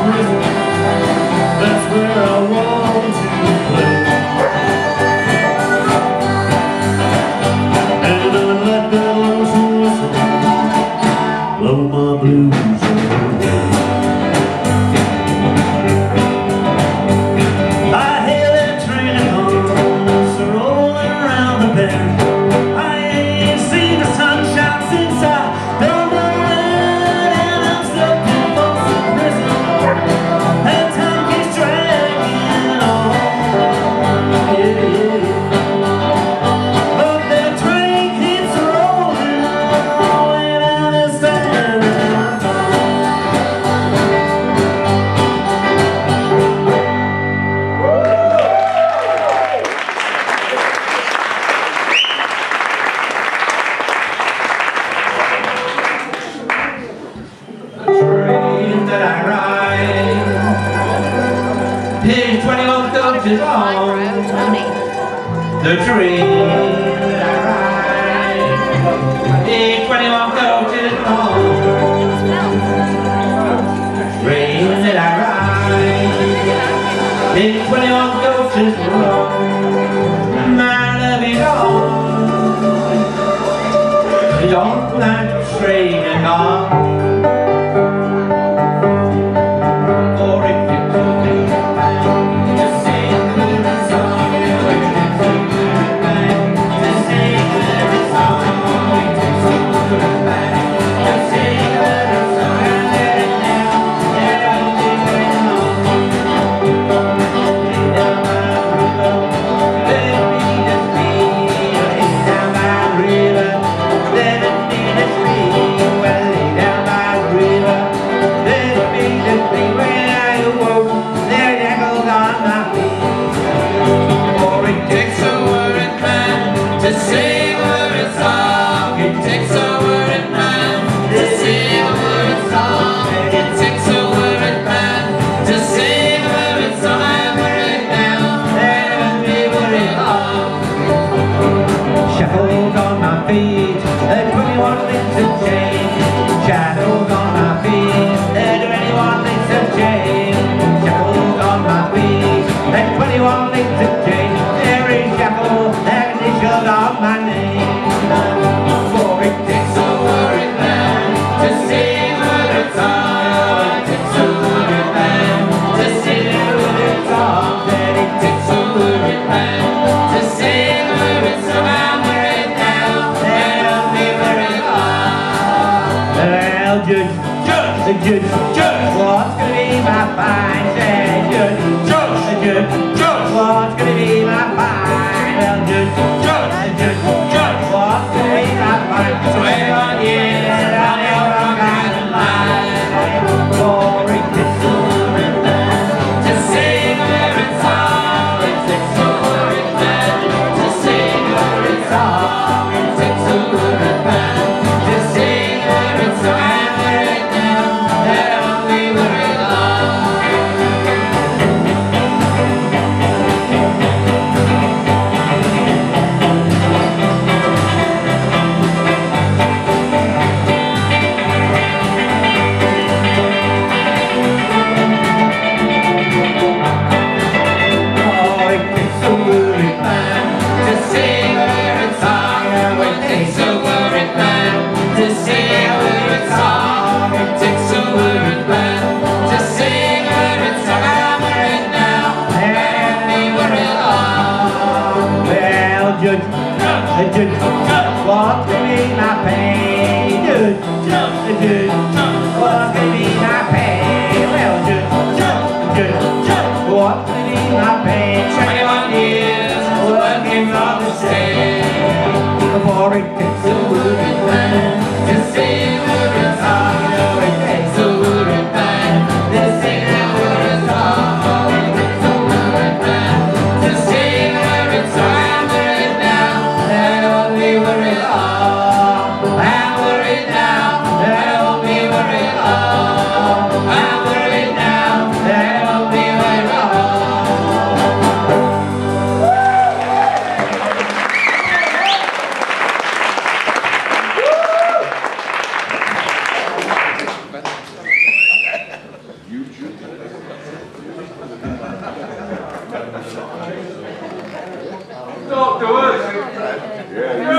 prison, that's where I want to play. And I let that lonesome whistle blow my blues away. I hear that train of horns rolling around the bend. I ain't seen the sunshine since I built the land, and I'm stuck in Folsom Prison, and time keeps dragging on. Yeah, yeah. But that train keeps rolling when I stand and train that I ride, page 21 coaches long. The train that I ride, page 21 coaches long. Train that I ride, page 21 coaches long. My love is gone, don't like the train at all. Shackles on my feet, 21 links of chain. Shackles on my feet, 21 links of chain. Shackles on my feet, 21 links of chain. Every shackle initialed on my name. For it takes a worried man to sing with its song. It takes a worried man to sing with its song. That it takes a worried man to sing with its song. Judge, what's gonna be my fine? Say, judge, what's gonna be my fine? Well, judge, what's gonna be my fine? 21 years, I'll never kind of lie. For it takes a worried man to sing every song. It takes a worried man to sing every song. It takes a worried man to sing every song. Judge, what's gonna be my pay? Judge, what's gonna be my pay? Well, Judge, what's gonna be my pay? 21 years working for the state. For it takes a worried man to sing with a song. You know it takes a worried man to sing with a song. It takes a worried man to sing with a song. I'm worried now, I'm worried now, Talk to us.